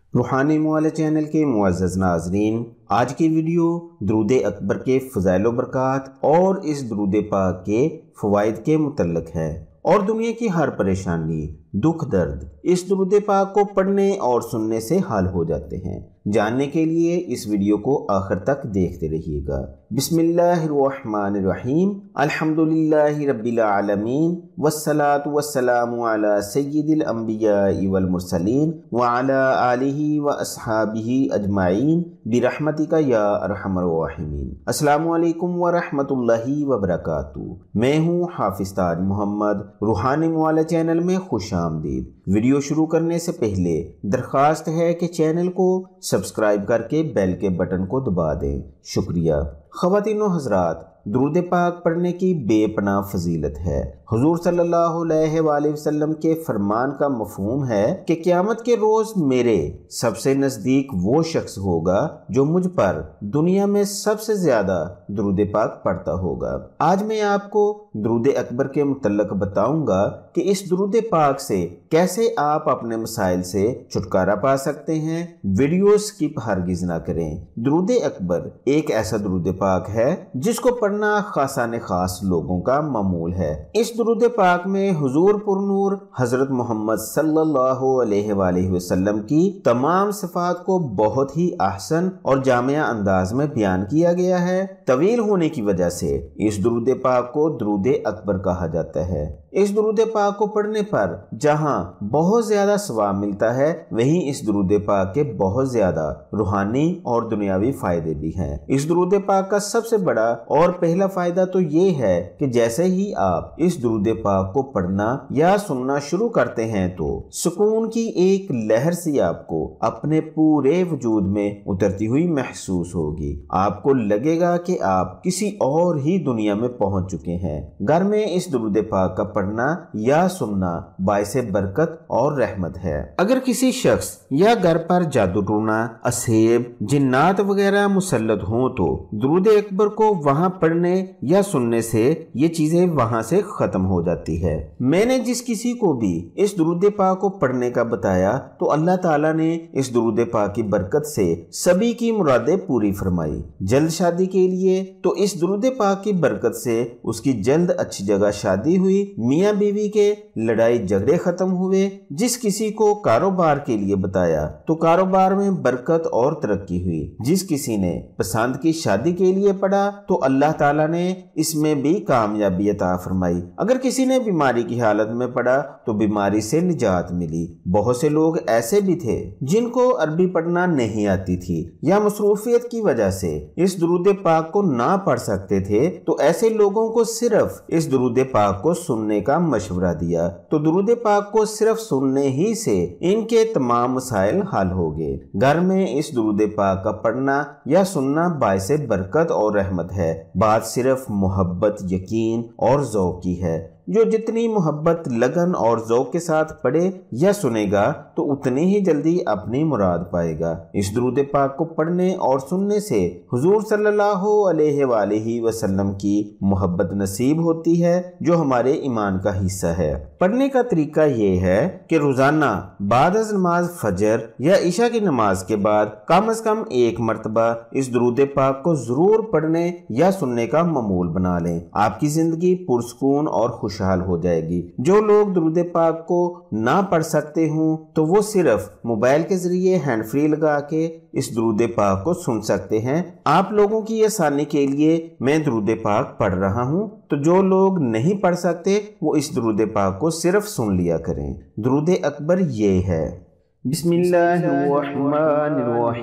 روحانی موالے چینل کے معزز ناظرین، آج کی ویڈیو درود اکبر کے فضائل و برکات اور اس درود پاک کے فوائد کے متعلق ہے، اور دنیا کی ہر پریشانی، دکھ، درد اس درود پاک کو پڑھنے اور سننے سے حل ہو جاتے ہیں۔ جاننے کے لیے اس ویڈیو کو آخر تک دیکھتے رہیے گا۔ بسم اللہ الرحمن الرحیم، الحمدللہ رب العالمین، والصلاة والسلام علی سید الانبیاء والمرسلین وعلی آلہ واصحابہ اجمعین برحمتک یا ارحم الراحمین۔ السلام علیکم ورحمۃ اللہ وبرکاتہ۔ میں ہوں حافظ تاج محمد، روحانی موالے چینل میں خوش آمدید۔ ویڈیو شروع کرنے سے پہلے درخواست ہے کہ چینل کو سبسکرائب کر کے بیل کے بٹن کو دبا دیں۔ شکریہ۔ خواتین و حضرات، درود پاک پڑھنے کی بے پناہ فضیلت ہے۔ حضور صلی اللہ علیہ وآلہ وسلم کے فرمان کا مفہوم ہے کہ قیامت کے روز میرے سب سے نزدیک وہ شخص ہوگا جو مجھ پر دنیا میں سب سے زیادہ درود پاک پڑھتا ہوگا۔ آج میں آپ کو درود اکبر کے متعلق بتاؤں گا کہ اس درود پاک سے کیسے آپ اپنے مسائل سے چھٹکارا پا سکتے ہیں۔ ویڈیو سکپ ہرگز نہ کریں۔ درود اکبر ایک ایسا درود پاک ہے جس کو پڑھنا خاصان خاص لوگوں کا معمول ہے۔ اس درود پاک میں حضور پر نور حضرت محمد صلی اللہ علیہ وآلہ وسلم کی تمام صفات کو بہت ہی احسن اور جامع انداز میں بیان کیا گیا ہے۔ طویل ہونے کی وجہ سے اس درود پاک کو درود اکبر کہا جاتا ہے۔ اس درود پاک کو پڑھنے پر جہاں بہت زیادہ ثواب ملتا ہے، وہیں اس درود پاک کے بہت زیادہ روحانی اور دنیاوی فائدے بھی ہیں۔ اس درود پاک کا سب سے بڑا اور پہلا فائدہ تو یہ ہے کہ جیسے ہی آپ اس درود پاک کو پڑھنا یا سننا شروع کرتے ہیں تو سکون کی ایک لہر سی آپ کو اپنے پورے وجود میں اترتی ہوئی محسوس ہوگی۔ آپ کو لگے گا کہ آپ کسی اور ہی دنیا میں پہنچ چکے ہیں۔ گھر میں اس درود پاک کا پڑھنا یا سننا باعث برکت اور رحمت ہے۔ اگر کسی شخص یا گھر پر جادو ٹونا، اسیب، جنات وغیرہ مسلط ہوں تو درود اکبر کو وہاں پڑھنے یا سننے سے یہ چیزیں وہاں سے ختم ہو جاتی ہے۔ میں نے جس کسی کو بھی اس درود پاک کو پڑھنے کا بتایا تو اللہ تعالیٰ نے اس درود پاک کی برکت سے سبھی کی مرادیں پوری فرمائی۔ جلد شادی کے لیے تو اس درود پاک کی برکت سے اس کی جلد اچھی جگہ شادی ہوئی، میاں بیوی کے لڑائی جھگڑے ختم ہوئے۔ جس کسی کو کاروبار کے لیے بتایا تو کاروبار میں برکت اور ترقی ہوئی۔ جس کسی نے پسند کی شادی کے لیے پڑھا تو اللہ تعالیٰ نے اس میں بھی کامیابی عطا فرمائی۔ اگر کسی نے بیماری کی حالت میں پڑھا تو بیماری سے نجات ملی۔ بہت سے لوگ ایسے بھی تھے جن کو عربی پڑھنا نہیں آتی تھی یا مصروفیت کی وجہ سے اس درود پاک کو نہ پڑھ سکتے تھے، تو ایسے لوگوں کو صرف اس درود پاک کو سننے کا مشورہ دیا تو درود پاک کو صرف سننے ہی سے ان کے تمام مسائل حل ہو گئے۔ گھر میں اس درود پاک کا پڑھنا یا سننا باعث برکت اور رحمت ہے۔ بات صرف محبت، یقین اور ذوق کی ہے۔ جو جتنی محبت، لگن اور ذوق کے ساتھ پڑھے یا سنے گا تو اتنی ہی جلدی اپنی مراد پائے گا۔ اس درود پاک کو پڑھنے اور سننے سے حضور صلی اللہ علیہ وآلہ وسلم کی محبت نصیب ہوتی ہے، جو ہمارے ایمان کا حصہ ہے۔ پڑھنے کا طریقہ یہ ہے کہ روزانہ بعد از نماز فجر یا عشاء کی نماز کے بعد کم از کم ایک مرتبہ اس درود پاک کو ضرور پڑھنے یا سننے کا معمول بنا لیں۔ آپ کی زندگی پرسکون اور خوشحال ہو جائے گی۔ جو لوگ درود پاک کو نہ پڑھ سکتے ہوں تو وہ صرف موبائل کے ذریعے ہینڈ فری لگا کے اس درود پاک کو سن سکتے ہیں۔ آپ لوگوں کی آسانی کے لیے میں درود پاک پڑھ رہا ہوں، تو جو لوگ نہیں پڑھ سکتے وہ اس درود پاک کو صرف سن لیا کریں۔ درود اکبر یہ ہے: بسم اللہ الرحمن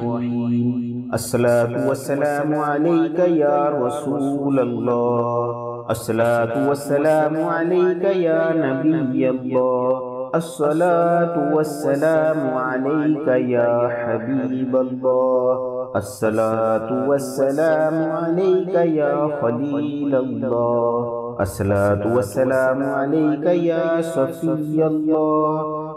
الرحیم، الصلاۃ والسلام علیک یا رسول اللہ، الصلاۃ والسلام علیک یا نبی اللہ، الصلاۃ والسلام علیک یا حبیب اللہ، الصلاۃ والسلام علیک یا خلیل اللہ، الصلاۃ والسلام علیک یا صفی اللہ،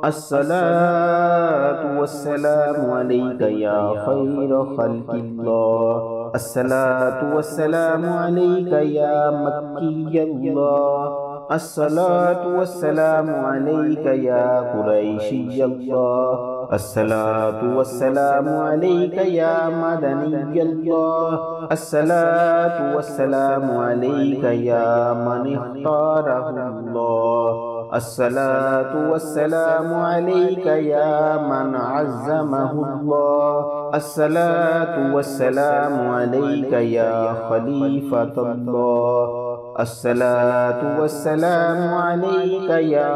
الصلاۃ والسلام علیک یا خیر خلق اللہ، الصلاۃ والسلام علیک یا مکی اللہ، الصلاۃ والسلام علیک یا قریشی اللہ، अस्सलातु वस्सलामु अलैका या मदनी अल्लाह। अस्सलातु वस्सलामु अलैका या मन इख्तारहुल्लाह। अस्सलातु वस्सलामु अलैका या मन अज़्ज़महुल्लाह। अस्सलातु वस्सलामु अलैका या खलीफतल्लाह। अस्सलातु वस्सलामु अलैका या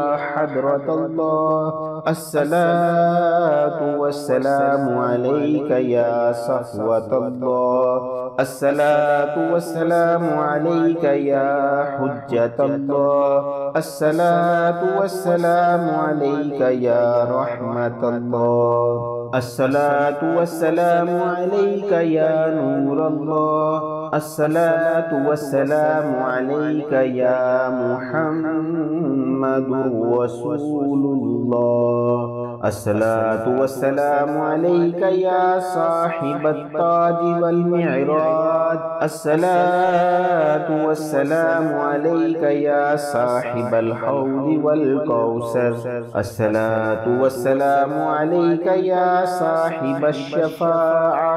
हज़रतल्लाह। अस्सलातु वस्सलामु अलैका या सफ़वतल्लाह। अस्सलातु वस्सलामु अलैका या हुज्जतल्लाह। अस्सलातु वस्सलामु अलैका या रहमतल्लाह। अस्सलातु वस्सलामु अलैका या नूरल्लाह। अस्सलातु वस्सलामु अलैका या मुहम्मदुर रसूलुल्लाह। अस्सलातु वस्सलामु अलैका या साहिबत ताज वल मिअराज। अस्सलातु वस्सलामु अलैका या साहिबल हौद वल कौसर। अस्सलातु वस्सलामु अलैका या साहिबश शफाअह।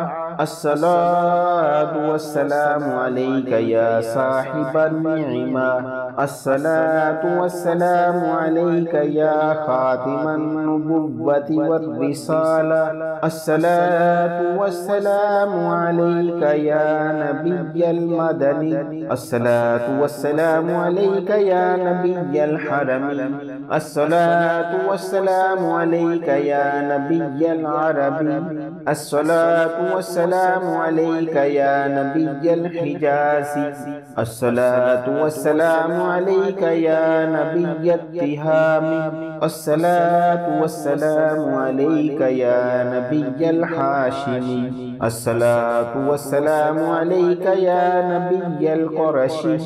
अस्सलातु वस्सलामु अलैका या साहिबन निअमा। अस्सलातु वस्सलामु अलैका या खातिमन नुबुव्वति वर्रिसाला। अस्सलातु वस्सलामु अलैका या नबिय्यल मदनी। अस्सलातु वस्सलामु अलैका या नबिय्यल हरमी। अस्सलातु वस्सलामु अलैका या नबिय्यल अरबी। अस्सलातु वस्सलामु अलैका या नबिय्यल हिजाज़ी। अस्सलातु वस्सलामु अलैका या नबिय्यत तिहामी। अस्सलातु वस्सलामु अलैका या नबिय्यल हाशिमी। अस्सलातु वस्सलामु अलैका या नबिय्यल क़ुरशी।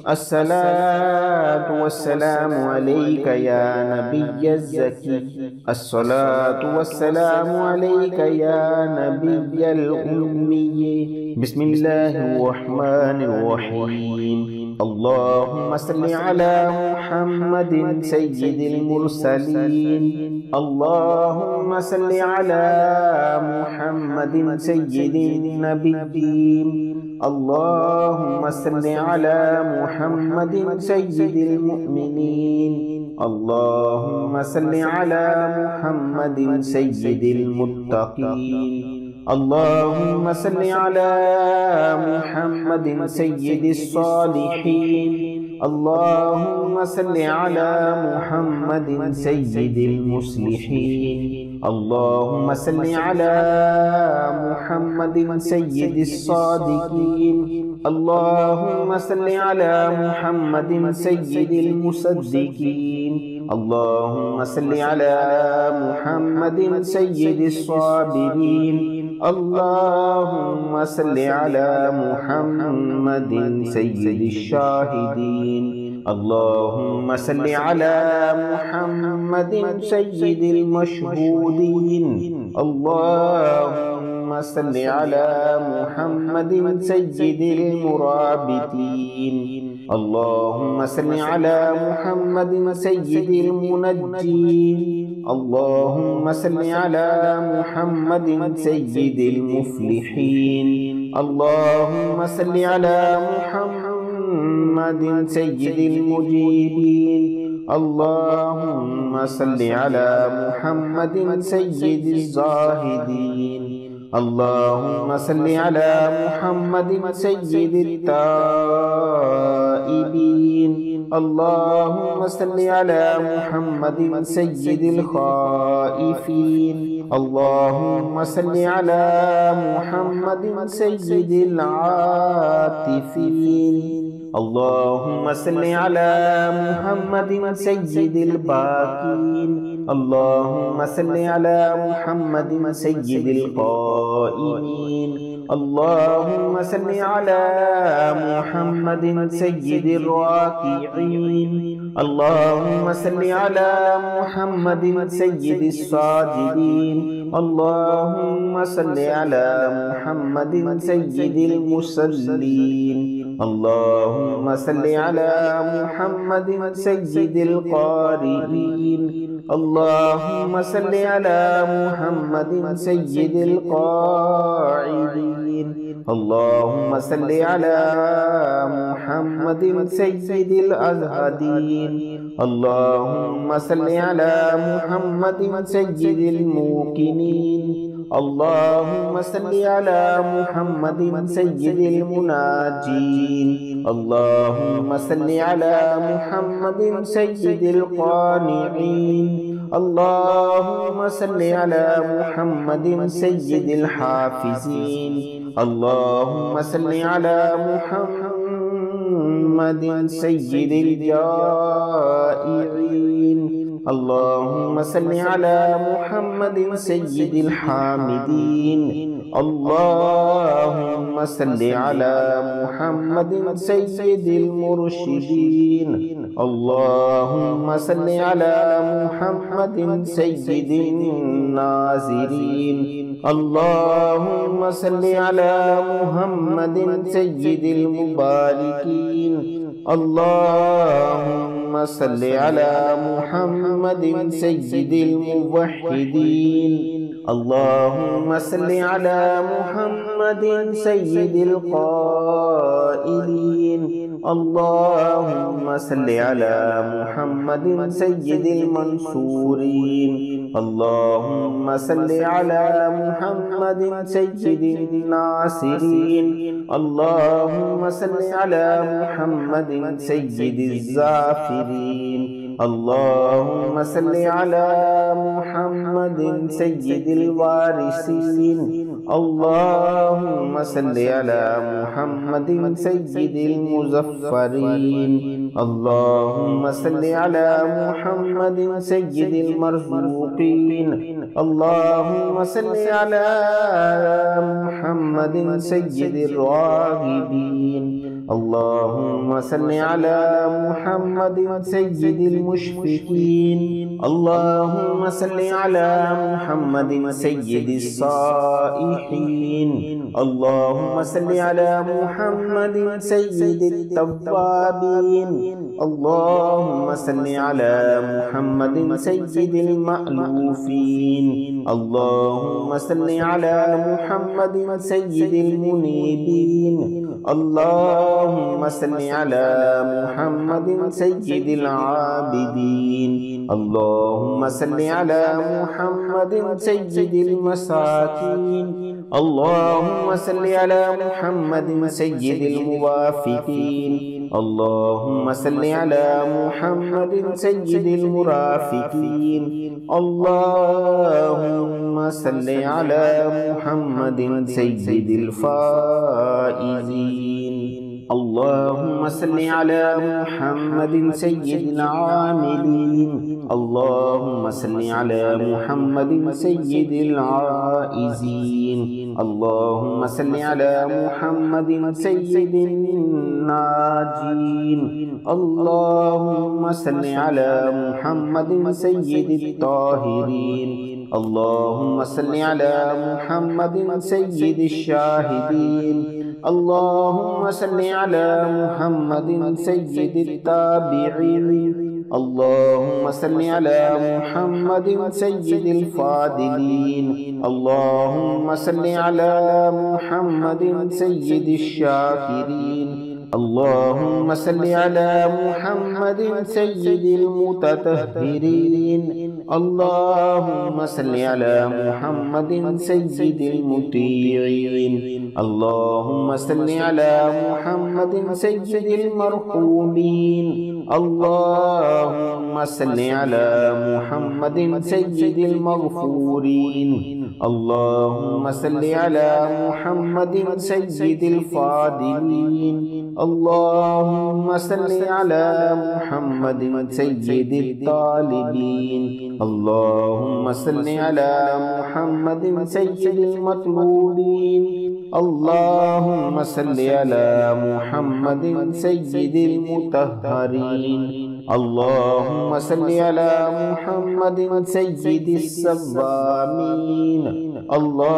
अस्सलातु वस्सलामु अलैका या नबिय्यज़ ज़की। अस्सलातु वस्सलामु अलैका या नबिय्यल उम्मी। बिस्मिल्लाहिर्रहमानिर्रहीम। अल्लाहुम्मा सल्लि अला मुहम्मदिन सय्यिदिल मुरसलीन। अल्लाहुम्मा सल्लि अला मुहम्मदिन सय्यिदिन नबिय्यीन। अल्लाहुम्मा सल्लि अला मुहम्मदिन सय्यिदिल मुअ्मिनीन। अल्लाहुम्मा सल्लि अला मुहम्मदिन सय्यिदिल मुत्तक़ीन। अल्लाहुम्मा सल्लि अला मुहम्मदिन सय्यिदिस सालिहीन। अल्लाहुम्मा सल्लि अला मुहम्मदिन सय्यिदिल मुस्लिहीन। अल्लाहुम्मा सल्लि अला मुहम्मदिन सय्यिदिस सादिकीन। अल्लाहुम्मा सल्लि अला मुहम्मदिन सय्यिदिल मुसद्दिकीन। अल्लाहुम्मा सल्लि अला मुहम्मदिन सय्यिदिस साबिरीन। अल्लाहुम्मा सल्लि अला मुहम्मदिन सय्यिदिश शाहिदीन। अल्लाहुम्मा सल्लि अला मुहम्मदिन सय्यिदिल मशहूदीन। अल्लाहुम्मा सल्लि अला मुहम्मदिन सय्यिदिल मुराबितीन। अल्लाहुम्मा सल्लि अला मुहम्मदिन सय्यिदिल मुनज्जीन। अल्लाहुम्मा सल्लि अला मुहम्मदिन सय्यिदिल मुफ्लिहीन। अल्लाहुम्मा सल्लि अला मुहम्मदिन सय्यिदिल मुजीबीन। अल्लाहुम्मा सल्लि अला मुहम्मदिन सय्यिदिज़ ज़ाहिदीन। अल्लाहुम्मा सल्लि अला मुहम्मदिन सय्यिदित ताइबीन। अल्लाहुम्मा सल्लि अला मुहम्मदिन सय्यिदिल खाइफीन। अल्लाहुम्मा सल्लि अला मुहम्मदिन सय्यिदिल आतिफीन। अल्लाहुम्मा सल्लि अला मुहम्मदिन सय्यिदिल बाकीन। अल्लाहुम्मा सल्लि अला मुहम्मदिन सय्यिदिल क़ाइमीन। अल्लाहुम्मा सल्लि अला मुहम्मदिन सय्यिदिर राकिईन। अल्लाहुम्मा सल्लि अला मुहम्मदिन सय्यिदिस साजिदीन। अल्लाहुम्मा सल्लि अला मुहम्मदिन सय्यिदिल मुसल्लीन। अल्लाहुम्मा सल्लि अला मुहम्मदिन सय्यिदिल क़ारिईन। اللهم صل على محمد سيد القاعدين. اللهم صل على محمد سيد الأزهدين. اللهم صل على محمد سيد الموقنين. اللهم صل على محمد سيد المناجين. اللهم صل على محمد سيد القانعين. اللهم صل على محمد سيد الحافظين. اللهم صل على محمد سيد الجائعين. اللهم صل على محمد سيد الحامدين. اللهم صل على محمد سيد المرشدين. اللهم صل على محمد سيد الناظرين. اللهم صل على محمد سيد المباركين. اللهم صل على محمد سيد الموحدين. اللهم صل على محمد سيد القائلين. اللهم صل على محمد سيد المنصورين. اللهم صل على محمد سيد الناصرين. اللهم صل على محمد سيد الزافرين. اللهم صل على محمد سيد الوارثين. اللهم صل على محمد سيد المظفرين. اللهم صل على محمد سيد المرزوقين. اللهم صل على محمد سيد الراغبين. اللهم صل على محمد سيد المشفقين. اللهم صل على محمد سيد الصائحين. اللهم صل على محمد سيد التوابين. اللهم صل على محمد سيد المألوفين. اللهم صل على محمد سيد المنيبين. اللهم صل على محمد سيد العابدين. اللهم صل على محمد سيد المساكين. اللهم صل على محمد سيد الموافقين. اللهم صل على محمد سيد المرافقين. اللهم صل على محمد سيد الفائزين. اللهم صل على محمد سيد العاملين. اللهم صل على محمد سيد العائزين. اللهم صل على محمد سيد الناجين. اللهم صل على محمد سيد الطاهرين. اللهم صل على محمد سيد الشاهدين. اللهم صل على محمد سيد التابعين. اللهم صل على محمد سيد الفاضلين. اللهم صل على محمد سيد الشاكرين. اللهم صل على محمد سيد المتطهرين. اللهم صل على محمد سيد المطيعين. اللهم صل على محمد سيد المرحومين. اللهم صل على محمد سيد المغفورين. اللهم صل على محمد سيد الفاضلين. اللهم صل على محمد سيد الطالبين. اللهم صل على محمد سيد المطلوبين. اللهم صل على محمد سيد المطهرين. اللهم صل على محمد سيد الصوامين.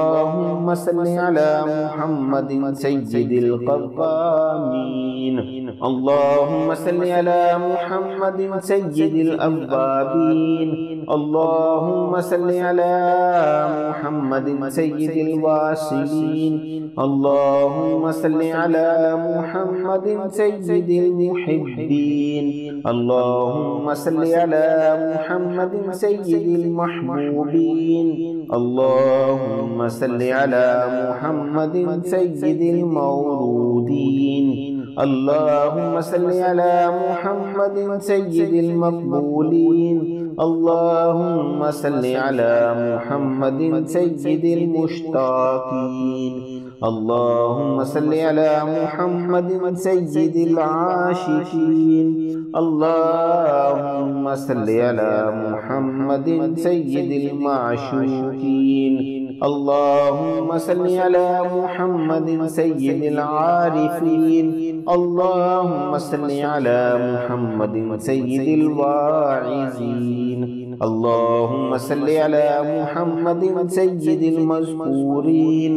اللهم صل على محمد سيد القوامين. اللهم صل على محمد سيد الأوابين. اللهم صل على محمد سيد الواصلين. اللهم صل على محمد سيد المحبين. اللهم صل على محمد سيد المحبوبين. اللهم صل على محمد سيد المولودين. اللهم صل على محمد سيد المقبولين. اللهم صل على محمد سيد المشتاقين. اللهم صل على محمد سيد العاشقين. اللهم صل على محمد سيد المعشوقين. اللهم صل على محمد سيد العارفين. اللهم صل على محمد سيد الواعظين. اللهم صل على محمد سيد المذكورين.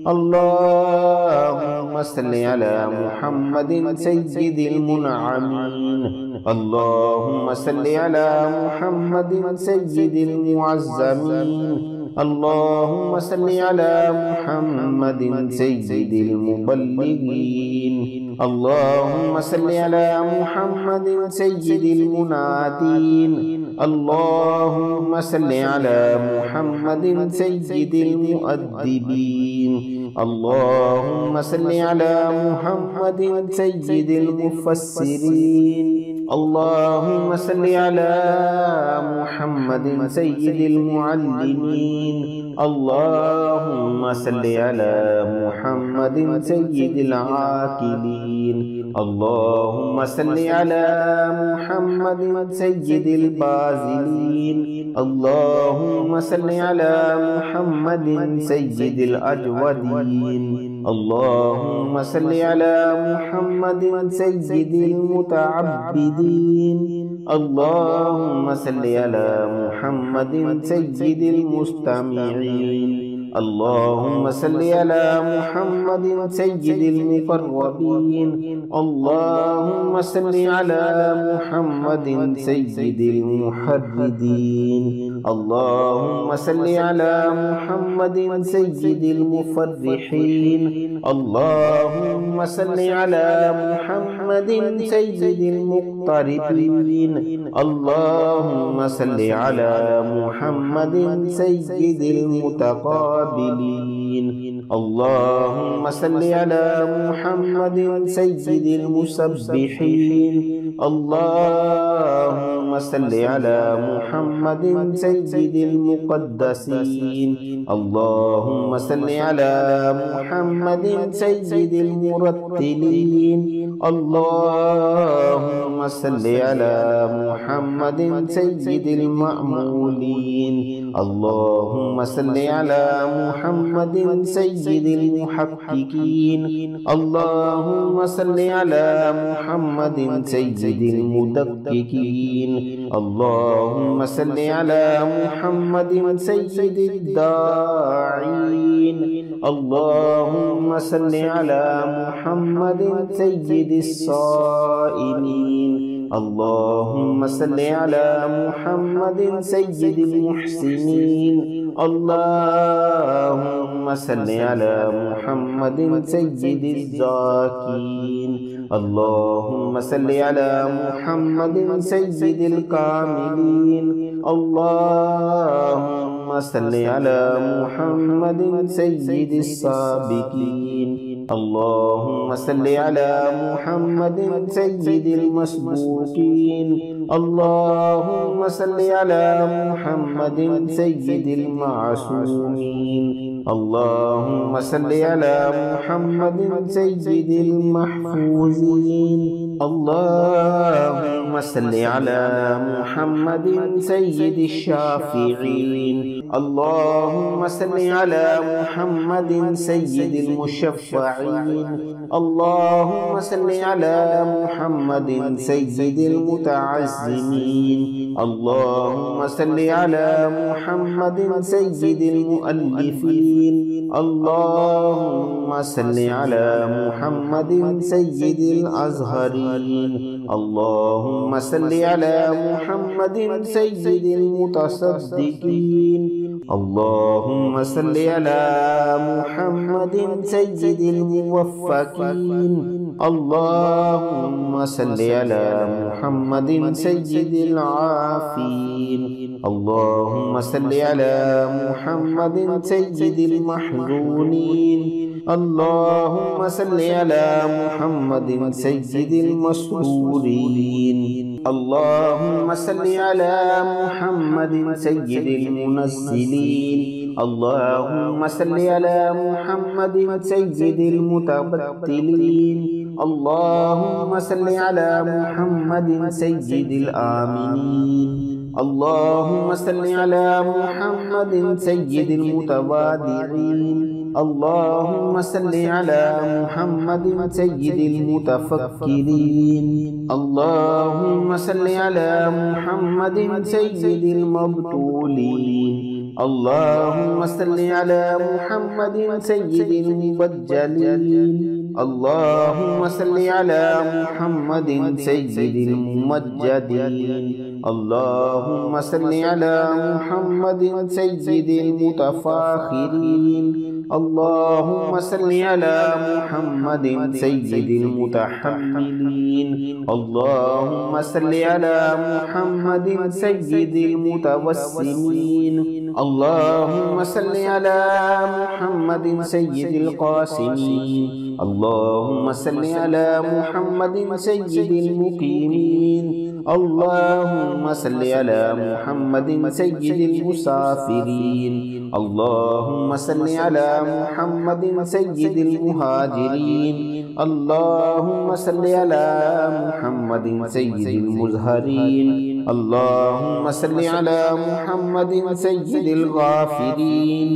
اللهم صل على محمد سيد المنعمين. اللهم صل على محمد سيد المعظمين. اللهم صل على محمد سيد المبلغين. اللهم صل على محمد سيد المنادين. اللهم صل على محمد سيد المؤدبين. اللهم صل على محمد سيد المفسرين. اللهم صل على محمد سيد المعلمين. اللهم صل على محمد سيد العاقلين. اللهم صل على محمد سيد البازلين. اللهم صل على محمد سيد الأجودين. اللهم صل على محمد سيد المتعبدين. اللهم صل على محمد سيد المستمعين. اللهم صل على محمد سيد المقربين. اللهم صل على محمد سيد المحردين. اللهم صل على محمد سيد المفرحين. اللهم صل على محمد سيد المقتربين. اللهم صل على محمد سيد المتقابلين. اللهم صل على محمد سيد المسبحين. اللهم صل على محمد سيد المقدسين. اللهم صل على محمد سيد المرتلين. اللهم صل على محمد سيد المأمولين. اللهم صل على محمد سيد المحققين. اللهم صل على محمد سيد المدققين. اللهم صل على محمد سيد الداعين. اللهم صل على محمد سيد الصائمين. اللهم صل على محمد سيد المحسنين. اللهم صل على محمد سيد الزاكين. اللهم صل على محمد سيد الكاملين. اللهم صل على محمد سيد السابقين. اللهم صل على محمد سيد المسبوقين. اللهم صل على محمد سيد المعصومين. اللهم صل على محمد سيد المحفوظين. اللهم اللهم صل على محمد سيد الشافعين. اللهم صل على محمد سيد المشفعين. اللهم صل على محمد سيد المتعزمين. اللهم صل على محمد سيد المؤلفين. اللهم صل على محمد سيد الأزهرين. اللهم صل على محمد سيد المتصدقين. اللهم صل على محمد سيد الموفقين. اللهم صل على محمد سيد العافين. اللهم صل على محمد سيد المحزونين. اللهم صل على محمد سيد المسرورين. اللهم صل على محمد سيد المنزلين. اللهم صل على محمد سيد المتبتلين. اللهم صل على محمد سيد الآمنين. اللهم صل على محمد سيد المتواضعين. اللهم صل على محمد سيد المتفكرين. اللهم صل على محمد سيد المبتولين. اللهم صل على محمد سيد المبجلين. اللهم صل على محمد سيد الممجدين. اللهم صل على محمد سيد المتفاخرين. اللهم صل على محمد سيد المتحملين. اللهم صل على محمد سيد المتوسمين. اللهم صل على محمد سيد القاسمين. اللهم صل على محمد سيد المقيمين. اللهم صل على محمد سيد المسافرين. اللهم صل على محمد سيد المهاجرين. اللهم صل على محمد سيد المزهرين. اللهم صل على محمد سيد الغافرين.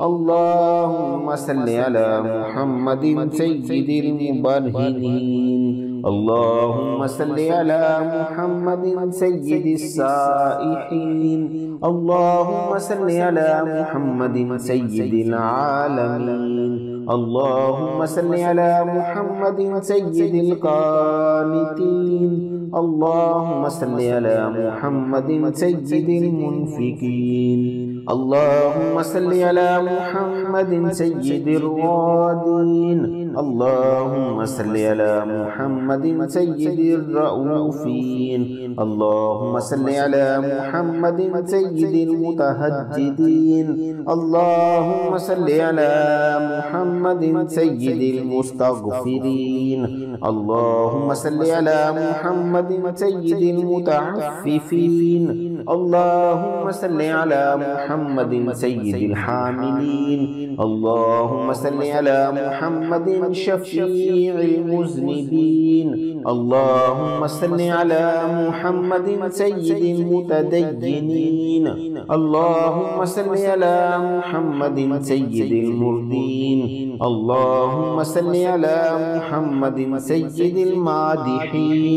اللهم صل على محمد سيد المبرهنين. اللهم صل على محمد سيد السائحين. اللهم صل على محمد سيد العالمين. اللهم صل على محمد سيد القانتين. اللهم صل على محمد سيد المنفقين. اللهم صل على محمد سيد الرادين. اللهم صل على محمد سيد الرؤوفين. اللهم صل على محمد سيد المتهجدين. اللهم صل على محمد سيد المستغفرين. اللهم صل على محمد سيد المتعففين. اللهم صل على محمد سيد الحاملين. اللهم صل على محمد شفيع المذنبين. اللهم صل على محمد سيد المتدينين. اللهم صل على محمد سيد المرضين. اللهم صل على محمد سيد المادحين.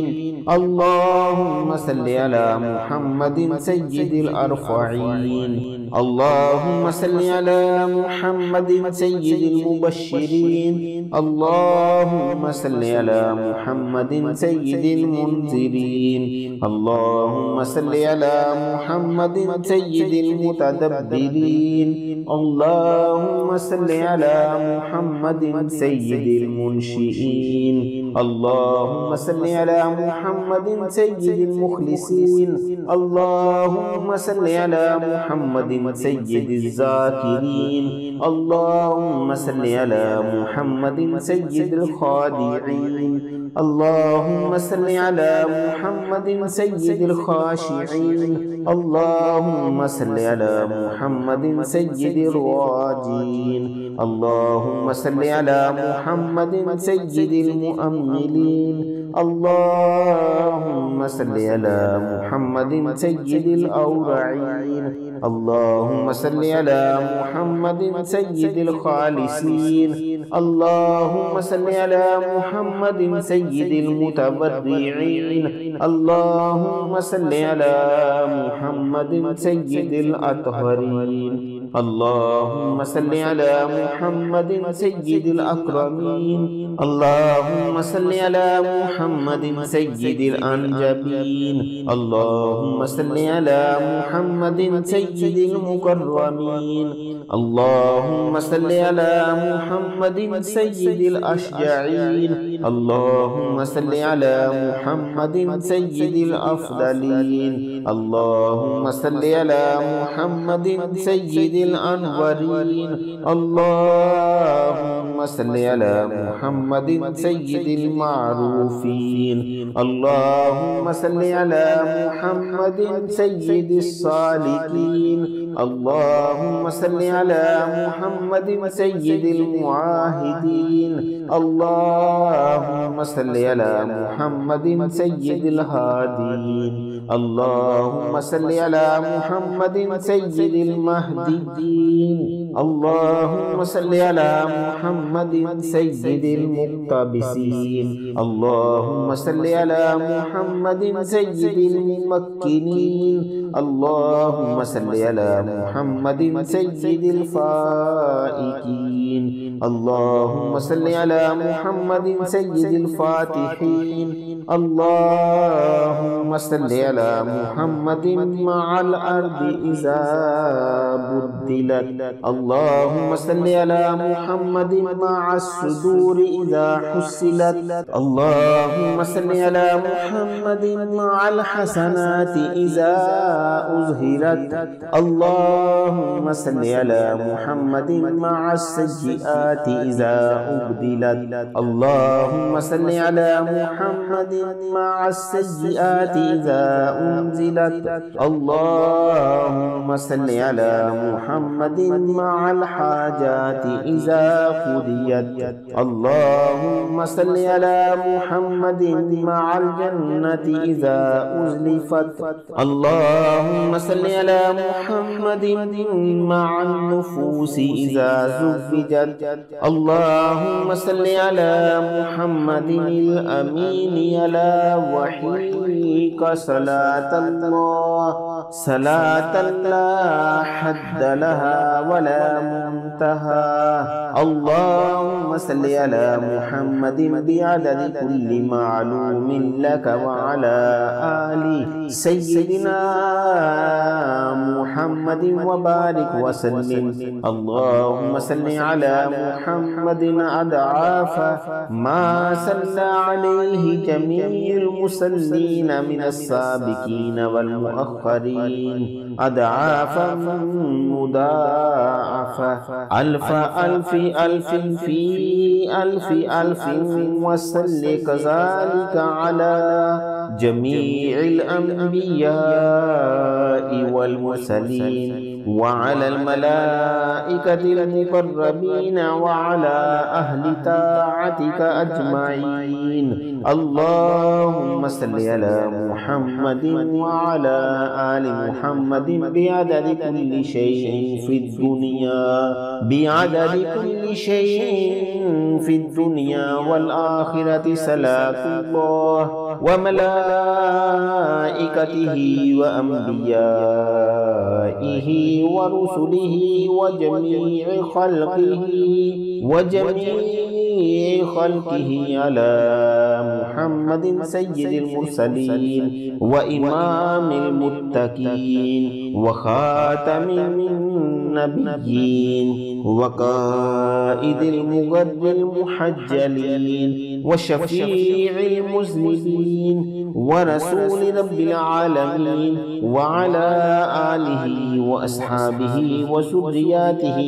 اللهم صل على محمد سيد الأرفعين. اللهم صل على محمد سيد المبشرين. اللهم صل على محمد سيد المنذرين. اللهم صل على محمد سيد المتدبرين. اللهم صل على محمد سيد المنشئين. اللهم صل على محمد سيد المخلصين. اللهم صل على محمد سيد الذاكرين. اللهم صل على محمد سيد الخادعين. اللهم صل على محمد سيد الخاشعين. اللهم صل على محمد سيد الراجين. اللهم صل على محمد سيد المؤملين. اللهم صل على محمد سيد الأورعين. اللهم صل على محمد سيد الخالصين. اللهم صل على محمد سيد المتبرعين. اللهم صل على محمد سيد الأطهرين. اللهم صل على محمد سيد الأكرمين. اللهم صل على محمد سيد الأنجبين. اللهم صل على محمد سيد المكرمين. اللهم صل على محمد سيد الأشجعين. اللهم صل على محمد سيد الأفضلين. اللهم صل على محمد سيد الأنورين. اللهم صل على محمد سيد المعروفين. اللهم صل على محمد سيد الصالحين. اللهم صل على محمد سيد المعاهدين. اللهم صل على محمد سيد الهادين. اللهم صل على محمد سيد المهديين. اللهم صل على محمد سيد المقتبسين. اللهم صل على محمد سيد الممكنين. اللهم صل على محمد سيد الفائقين. اللهم صل على محمد سيد الفاتحين. اللهم صل على محمد مع الأرض إذا بدلت. اللهم صل على محمد مع الصدور إذا حصلت. اللهم صل على محمد مع الحسنات إذا أظهرت. اللهم صل على محمد مع السيئات إذا أبدلت. اللهم صل على محمد مع السيئات إذا أنزلت. اللهم صل على محمد مع الحاجات إذا قضيت. اللهم صل على محمد مع الجنة إذا أزلفت. اللهم صل على محمد مع النفوس إذا زوجت. اللهم صل على محمد الأمين على وحيك صلاة الله، صلاة لا حد لها ولا منتهى. اللهم صل على محمد بعدد كل معلوم لك وعلى آل سيدنا محمد وبارك وسلم. اللهم صل على محمد أضعاف ما صلى عليه جميع المصلين من السابقين والمؤخرين، أضعافا مضاعفة، ألف ألف ألف في ألف ألف، وصل كذلك على جميع الأنبياء والمرسلين وعلى الملائكة المقربين وعلى أهل طاعتك أجمعين. اللهم صل على محمد وعلى آل محمد بعدد كل شيء في الدنيا، بعدد كل شيء في الدنيا والآخرة. صلاة الله وملائكته وأنبيائه ورسله وجميع خلقه على محمد سيد المرسلين وإمام المتقين وخاتم النبيين وقائد المغر المحجلين وشفيع المذنبين ورسول رب العالمين وعلى آله وأصحابه وذرياته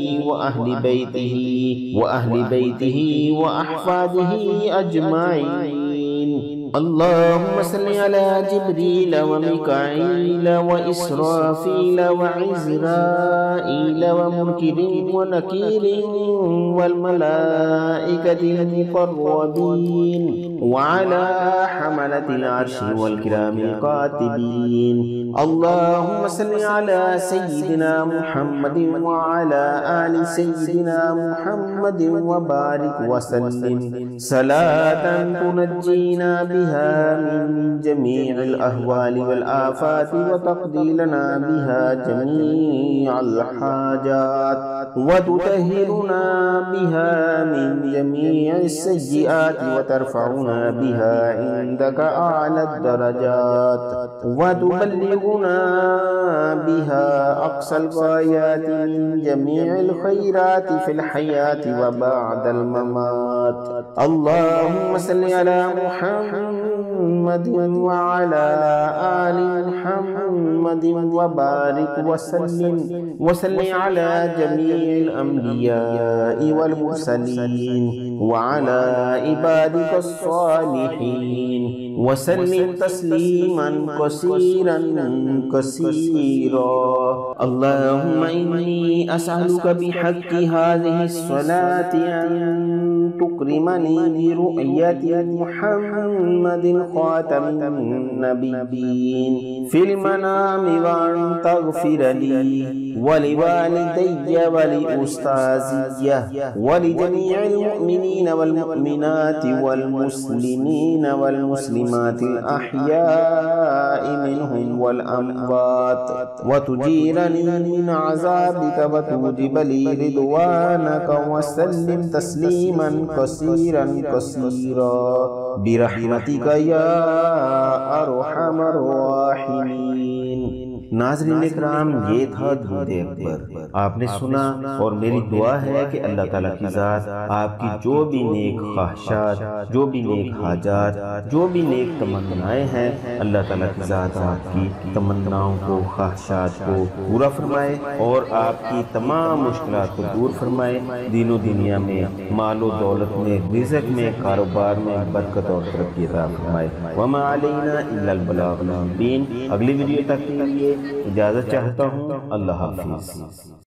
وأهل بيته وأحفاده أجمعين. اللهم صل على جبريل وميكائيل وإسرافيل وعزرائيل ومنكر ونكير والملائكة المقربين وعلى حملة العرش والكرام الكاتبين. اللهم صل على سيدنا محمد وعلى آل سيدنا محمد وبارك وسلم صلاة تنجينا بها من جميع الأهوال والآفات وتقضي لنا بها جميع الحاجات وتطهرنا بها من جميع السيئات وترفعنا بها عندك أعلى الدرجات وتبلغنا بها أقصى الغايات من جميع الخيرات في الحياة وبعد الممات. اللهم صل على محمد وعلى آل محمد وبارك وسلم على جميع الأنبياء والمرسلين وعلى عبادك الصالحين وسلم تسليما كثيرا كثيرا. اللهم إني أسألك بحق هذه الصلاة أن تكرمني برؤية محمد خاتم النبيين في المنام وأن تغفر لي ولوالدي ولأستاذي ولجميع المؤمنين والمؤمنات والمسلمين والمسلمات الأحياء منهم والأموات وتجيرني من عذابك وتوجب لي رضوانك وسلم تسليما كثيرا كثيرا برحمتك يا أرحم الراحمين. ناظرین اکرام، یہ تھا درود اکبر. آپ نے سنا اور میری دعا ہے کہ اللہ تعالیٰ کی ذات آپ کی جو بھی نیک خواہشات، جو بھی نیک حاجات، جو بھی نیک تمنائیں ہیں، اللہ تعالیٰ کی ذات آپ کی تمناؤں کو، خواہشات کو پورا فرمائے اور آپ کی تمام مشکلات کو دور فرمائے. دین و دنیا میں، مال و دولت میں، رزق میں، کاروبار میں برکت اور ترقی عطا فرمائے. وما علینا الا البلاغ المبین. اگلی ویڈیو تک کے لیے اجازت چاہتا ہوں. اللہ حافظ.